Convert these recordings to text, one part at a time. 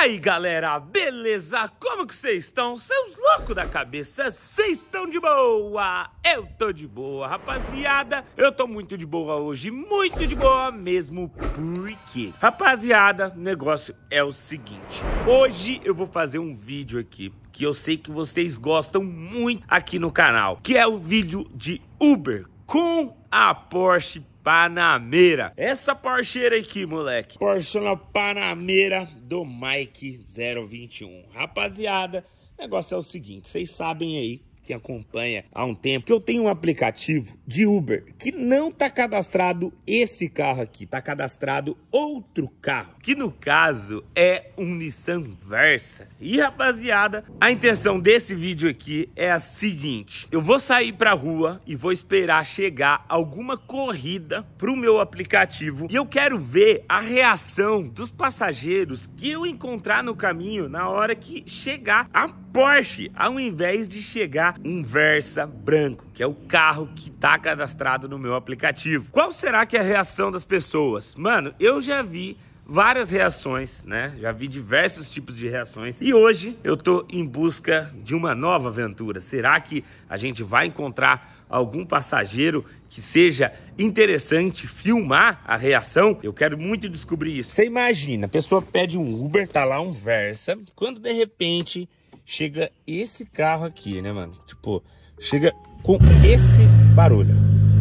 aí, galera, beleza? Como que vocês estão? Seus loucos da cabeça, vocês estão de boa? Eu tô de boa, rapaziada. Eu tô muito de boa hoje, muito de boa mesmo. Por quê? Rapaziada, o negócio é o seguinte. Hoje eu vou fazer um vídeo aqui que eu sei que vocês gostam muito aqui no canal, que é o vídeo de Uber com a Porsche Panamera. Essa Porscheira aqui, moleque. Porsche Panamera do Mike 021. Rapaziada, o negócio é o seguinte. Vocês sabem aí, que acompanha há um tempo, que eu tenho um aplicativo de Uber que não tá cadastrado esse carro aqui. Tá cadastrado outro carro, que no caso é um Nissan Versa. E rapaziada, a intenção desse vídeo aqui é a seguinte. Eu vou sair pra rua e vou esperar chegar alguma corrida pro meu aplicativo. E eu quero ver a reação dos passageiros que eu encontrar no caminho na hora que chegar a Porsche, ao invés de chegar um Versa branco, que é o carro que tá cadastrado no meu aplicativo. Qual será que é a reação das pessoas? Mano, eu já vi várias reações, né? Já vi diversos tipos de reações. E hoje eu tô em busca de uma nova aventura. Será que a gente vai encontrar algum passageiro que seja interessante filmar a reação? Eu quero muito descobrir isso. Você imagina, a pessoa pede um Uber, tá lá um Versa, quando de repente chega esse carro aqui, né, mano? Tipo, chega com esse barulho.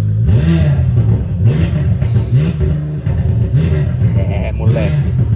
É, moleque.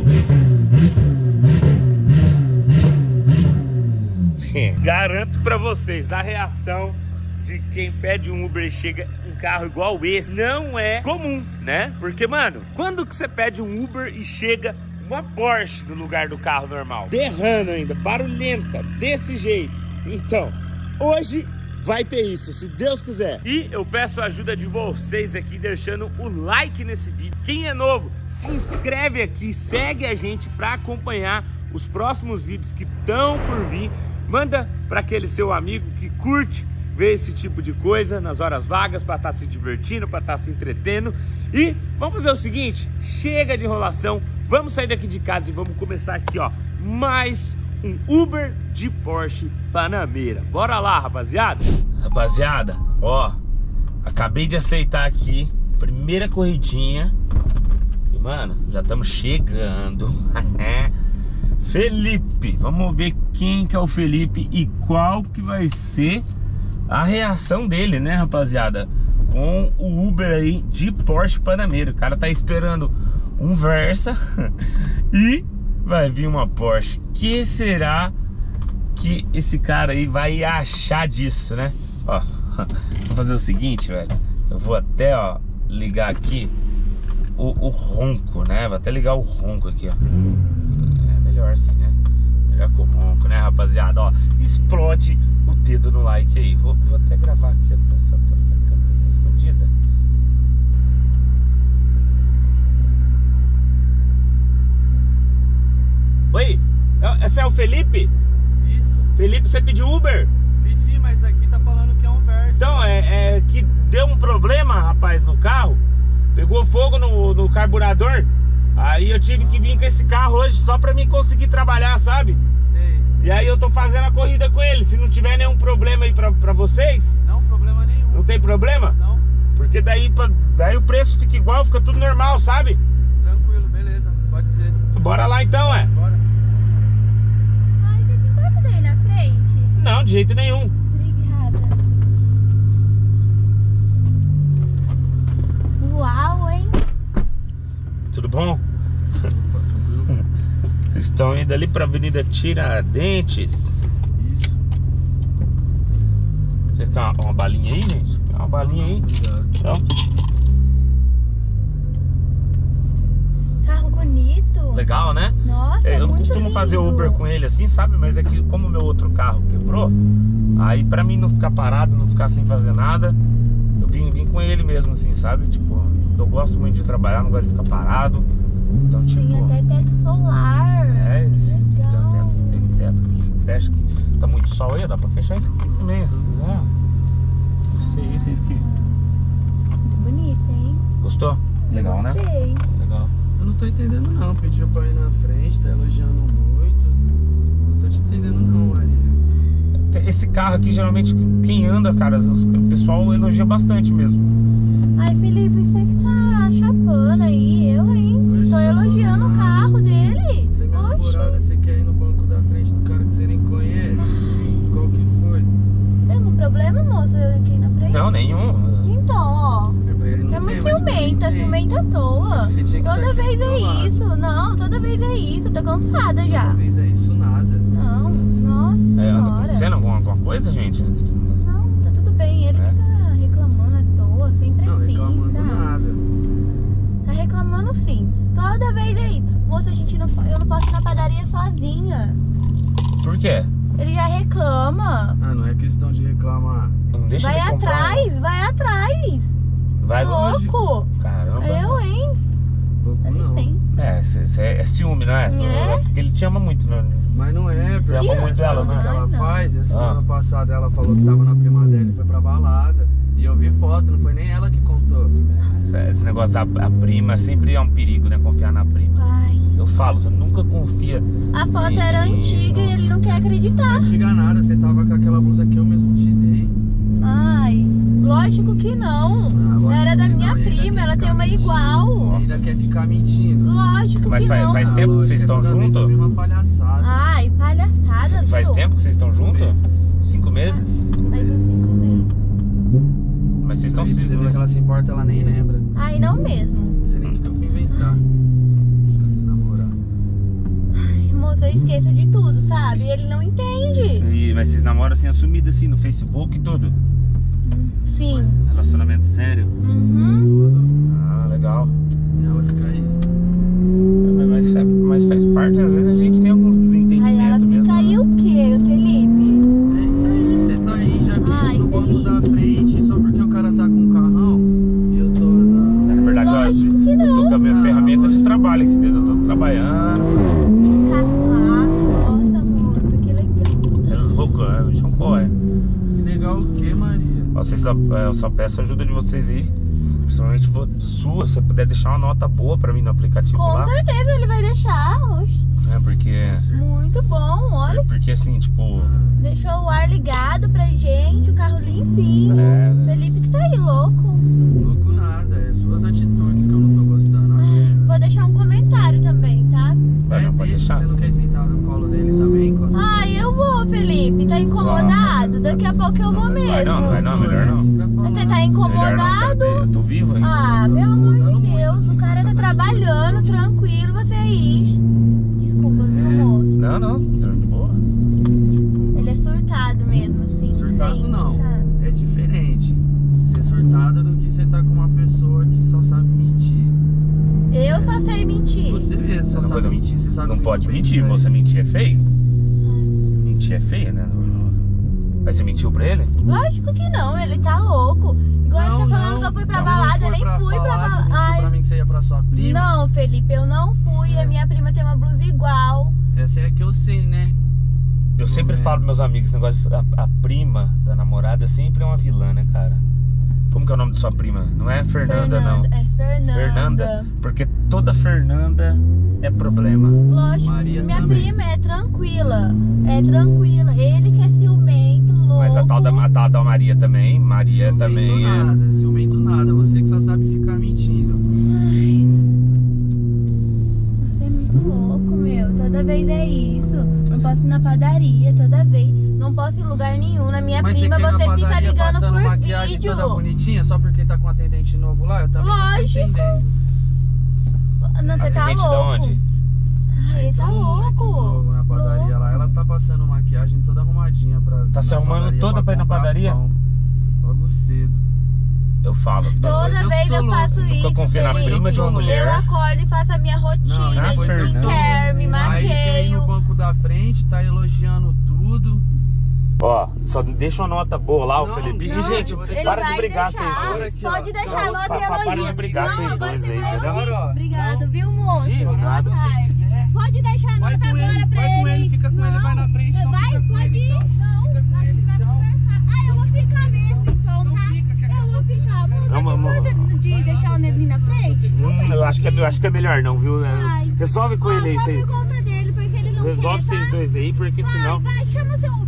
Garanto pra vocês, a reação de quem pede um Uber e chega um carro igual esse não é comum, né? Porque, mano, quando que você pede um Uber e chega uma Porsche no lugar do carro normal? Berrando ainda, barulhenta, desse jeito. Então, hoje vai ter isso, se Deus quiser. E eu peço a ajuda de vocês aqui, deixando o like nesse vídeo. Quem é novo, se inscreve aqui, segue a gente pra acompanhar os próximos vídeos que estão por vir. Manda pra aquele seu amigo que curte ver esse tipo de coisa nas horas vagas, pra estar se divertindo, pra estar se entretendo. E vamos fazer o seguinte, chega de enrolação, vamos sair daqui de casa e vamos começar aqui, ó, mais um Uber de Porsche Panamera. Bora lá, rapaziada. Rapaziada, ó, acabei de aceitar aqui, primeira corridinha. E, mano, já estamos chegando. Felipe, vamos ver quem que é o Felipe e qual que vai ser a reação dele, né, rapaziada, com o Uber aí de Porsche Panamera. O cara tá esperando um Versa e vai vir uma Porsche. Que será que esse cara aí vai achar disso, né? Ó, vou fazer o seguinte, velho. Eu vou até, ó, ligar aqui o ronco, né? Vou até ligar o ronco aqui, ó. É melhor assim, né? Melhor com o ronco, né, rapaziada? Ó, explode o dedo no like aí. Vou até gravar aqui, só pra ter a câmera escondida. Oi, esse é o Felipe? Isso. Felipe, você pediu Uber? Pedi, mas aqui tá falando que é um Versa. Então, é que deu um problema, rapaz, no carro. Pegou fogo no carburador. Aí eu tive que vir com esse carro hoje só pra mim conseguir trabalhar, sabe? Sei. E aí eu tô fazendo a corrida com ele. Se não tiver nenhum problema aí pra vocês. Não, problema nenhum. Não tem problema? Não. Porque daí o preço fica igual, fica tudo normal, sabe? Tranquilo, beleza, pode ser. Bora lá então, Bora. Ai, você se importa daí na frente? Não, de jeito nenhum. Obrigada. Uau, hein? Tudo bom? Vocês estão indo ali pra Avenida Tiradentes. Isso. Vocês querem uma balinha aí, gente? Quer uma balinha aí? Então. Carro bonito. Legal, né? Nossa, Eu não muito costumo lindo. fazer Uber com ele assim, sabe? Mas é que como o meu outro carro quebrou, aí pra mim não ficar parado, não ficar sem fazer nada, eu vim com ele mesmo assim, sabe? Tipo, eu gosto muito de trabalhar, não gosto de ficar parado. Então, tipo... Tem até teto solar. É, legal. tem teto que fecha, que tá muito sol aí, dá pra fechar isso aqui também, se quiser. Isso aqui. Muito bonito, hein? Gostou? Legal, né? Gostei. Legal. Eu não tô entendendo não, pediu pra ir na frente, tá elogiando muito. carro aqui, geralmente, quem anda, cara, o pessoal elogia bastante mesmo. Ai, Felipe, você que tá chapando aí, eu, hein? Oxe, Tô elogiando o carro dele. Você é minha namorada, você quer ir no banco da frente do cara que você nem conhece? Qual que foi? Tem algum problema, moça, eu aqui na frente? Não, nenhum. Então, ó. Pra ele não É muito tem, mas pra mim ciumenta, tem. ciumenta à toa. Você tinha que Toda tá aqui vez do é meu lado. isso. Não, toda vez é isso. Tô cansada já. Toda vez é isso, nada. Não, nossa Anda senhora. acontecendo alguma coisa, gente? Não, tá tudo bem. Ele É? que tá reclamando à toa, sem Não, precisa. reclamando nada. Tá reclamando sim. Toda vez é isso. Moça, eu não posso ir na padaria sozinha. Por quê? Ele já reclama. Ah, não é questão de reclamar. Não deixa Vai ele comprar. atrás, vai atrás. Vai longe. Louco. Caramba. Eu, hein? Louco Ele não. tem. É ciúme, não é? É? Porque ele te ama muito, né? Mas não é, porque ama muito sabe ela, o né? que ela Não. faz? E a semana Ah. passada ela falou que tava na prima dela e foi pra balada. E eu vi foto, não foi nem ela que contou. Esse negócio da a prima sempre é um perigo, né? Confiar na prima. Ai. Eu falo, você nunca confia. A foto era Menino. antiga e ele não quer acreditar. Não diga nada, você tava com aquela blusa que eu mesmo te dei. Ai, lógico que não. lógico Era da que minha não, e ainda prima, quer ela tem ficar uma mentindo. igual. E ainda quer ficar mentindo. Lógico Mas que não. faz tempo que lógico, vocês estão toda vez juntos? a mesma palhaçada. Ai, palhaçada, Faz viu? tempo que vocês estão juntos? Meses. 5 meses? Faz uns 5 meses. Mas vocês estão Aí você vê que ela se importa, ela nem lembra. Ai, não mesmo. Não sei nem o que eu fui inventar. Namorar. Moça, eu esqueço de tudo, sabe? E ele não entende. Mas vocês namoram assim, assumido assim, no Facebook e tudo? Sim. Relacionamento sério? Uhum. Tudo. Ah, legal. E ela fica aí. Mas faz parte, às vezes a gente tem alguns Aí ela desentendimentos fica mesmo. aí né? o quê, Felipe? É isso aí, você tá aí já Ai, quis no banco Felipe. da frente só porque o cara tá com um carrão e eu tô andando. Na verdade, ó, Lógico que eu tô não. com a minha Ah, ferramenta de lógico. trabalho aqui dentro. Eu tô trabalhando. Nossa, moça, que legal. É louco, o chão corre. Que legal o que, Maria? Ó, eu só peço a ajuda de vocês aí. Principalmente sua, se você puder deixar uma nota boa pra mim no aplicativo Com lá. certeza ele vai deixar, oxe. Né, porque Muito bom, olha. assim, tipo. Deixou o ar ligado pra gente, o carro limpinho. Felipe que tá aí, louco. Louco nada, é suas atitudes que eu não tô gostando. Vou deixar um comentário também, tá? Vai, não, pode deixa, deixar. você não quer sentar no colo dele também? Quando... Ai, eu vou, Felipe. Tá incomodado? Daqui a pouco eu vou mesmo. Não vai não, melhor não. Fica falando. Você tá Melhor não, incomodado? eu tô vivo ainda. Ah, pelo amor de Deus. O cara tá Essas trabalhando, tranquilo, vocês. Desculpa, viu, moço? Não, de boa. Ele é surtado mesmo, assim. Surtado sempre, não, sabe? é diferente ser surtado do que você tá com uma pessoa que só sabe mentir. Eu só sei mentir. Você mesmo só Você não sabe pode- mentir, você sabe Não muito pode bem mentir, disso aí. moça. Mentir é feio. Mentir é feio, né? Mas você mentiu pra ele? Lógico que não, ele tá louco. Igual ele tá falando que eu fui pra Você balada, não eu nem foi fui pra falar que balada. mentiu pra mim que você ia pra sua prima? Não, Felipe, eu não fui. A minha prima tem uma blusa igual. Essa é a que eu sei, né? Eu sempre falo pros meus amigos, esse negócio, a prima da namorada sempre é uma vilã, né, cara? Como que é o nome de sua prima? Não é Fernanda, não. É Fernanda. Fernanda, porque toda Fernanda é problema. Lógico, Maria minha também. prima é tranquila. É tranquila. Ele que é ciumento, louco. Mas a tal da Maria também. Maria Ciumento também é. nada, ciumento nada, você que só sabe ficar mentindo. Ai, você é muito louco, meu. Toda vez é isso. Não posso ir na padaria, toda vez. Não posso ir em lugar nenhum. Na minha Mas prima você quer ir você na fica padaria ligando passando por maquiagem vídeo. toda bonitinha só porque tá com um atendente novo lá? Eu também não tô Lógico. entendendo. Não, você tá Atendente de louco. onde? Ai, ele tá Todo moleque louco. novo na padaria lá, ela tá passando maquiagem toda arrumadinha pra Tá se na arrumando padaria toda pra ir na comprar padaria? pão. Logo cedo. Eu falo. Depois Toda eu vez que sou eu faço louco. isso. Nunca confia na Felipe. prima de uma Eu mulher. acordo e faço a minha rotina Não, de depois eu que sou skincare, me Aí quer ir no maqueio. banco da frente, tá elogiando tudo. Ó, só deixa uma nota boa lá, o Não, Felipe. não, E, gente, eu vou deixar. para Ele de vai brigar deixar. vocês dois. Aqui, Pode ó. deixar a Não, nota e para de elogio. brigar Não, vocês agora dois você aí, vai entendeu? ouvir. Agora, ó. Obrigado, viu, moço? De Boa nada. tarde. Pode deixar a Vai nota com ele, agora pra vai ele. com ele, fica com ele, vai na frente, então Vai, fica com pode ele, ir. então. Não, Fica com a gente ele, vai tchau. conversar. Ah, eu vou ficar mesmo, então, Não tá? fica, que Eu vou ficar. Moça, Não, você amor. pode de deixar o Nelinho na frente? Eu acho que é melhor não, viu? Ai. Resolve com Ó, ele aí. só por conta dele, porque ele não Resolve quer, vocês tá? dois aí, porque Vai, senão. vai, chama seu Uber. Obrigada.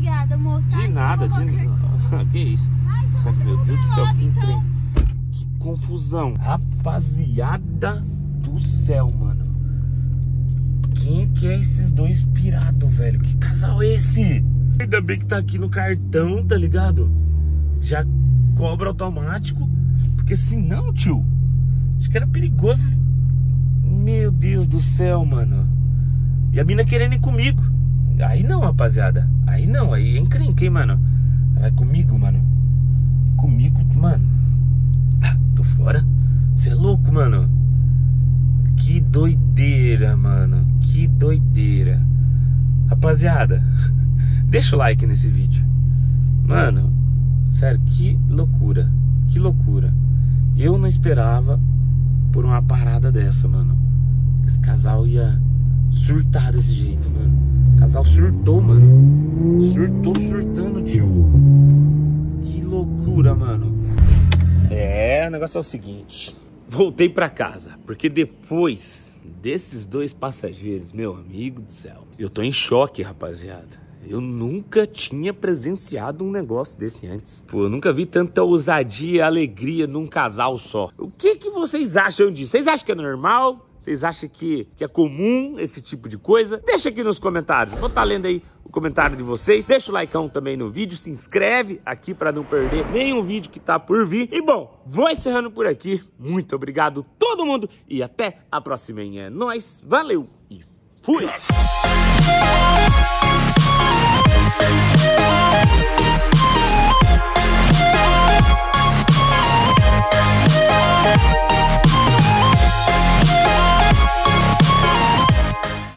obrigada, moço. De nada, de nada. Que isso? Meu Deus do céu, que encrenca. Que confusão. Rapaziada do céu, mano. Quem que é esses dois pirados, velho? Que casal é esse? Ainda bem que tá aqui no cartão, tá ligado? Já cobra automático. Porque senão, tio, acho que era perigoso. Meu Deus do céu, mano. E a mina querendo ir comigo. Aí não, rapaziada. Aí não, aí encrenquei, mano. Vai comigo, mano. Comigo, mano. Tô fora. Você é louco, mano. Que doideira, mano. Que doideira. Rapaziada, deixa o like nesse vídeo. Mano, sério, que loucura. Que loucura. Eu não esperava por uma parada dessa, mano. Esse casal ia surtar desse jeito, mano. O casal surtou, mano. Surtou, surtando, tio. Que loucura, mano. O negócio é o seguinte. Voltei pra casa, porque depois desses dois passageiros, meu amigo do céu, eu tô em choque, rapaziada. Eu nunca tinha presenciado um negócio desse antes. Pô, eu nunca vi tanta ousadia e alegria num casal só. O que vocês acham disso? Vocês acham que é normal? Vocês acham que é comum esse tipo de coisa? Deixa aqui nos comentários. Vou estar lendo aí o comentário de vocês. Deixa o likeão também no vídeo. Se inscreve aqui para não perder nenhum vídeo que tá por vir. E bom, vou encerrando por aqui. Muito obrigado todo mundo. E até a próxima, hein? É nóis. Valeu e fui!